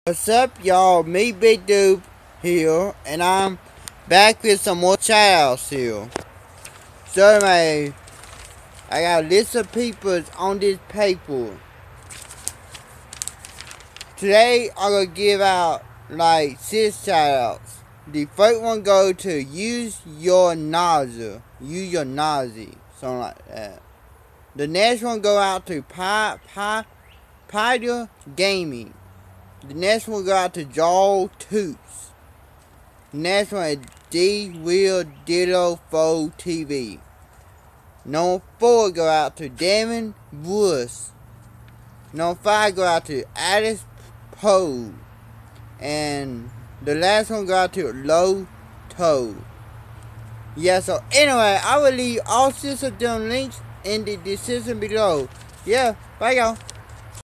What's up, y'all? Me, Big Dude here, and I'm back with some more shoutouts here. So, man, I got a list of people on this paper. Today, I'm gonna give out like 6 shoutouts. The first one go to Use Your Nausea, something like that. The next one go out to Pyder Gaming. The next one go out to Joel Toots. The next one is D Will Ditto 4 TV. Number 4 go out to Devin Woods. Number 5 go out to Alice Poe. And the last one go out to Low Toe. Yeah, so anyway, I will leave all 6 of them links in the description below. Yeah, bye y'all.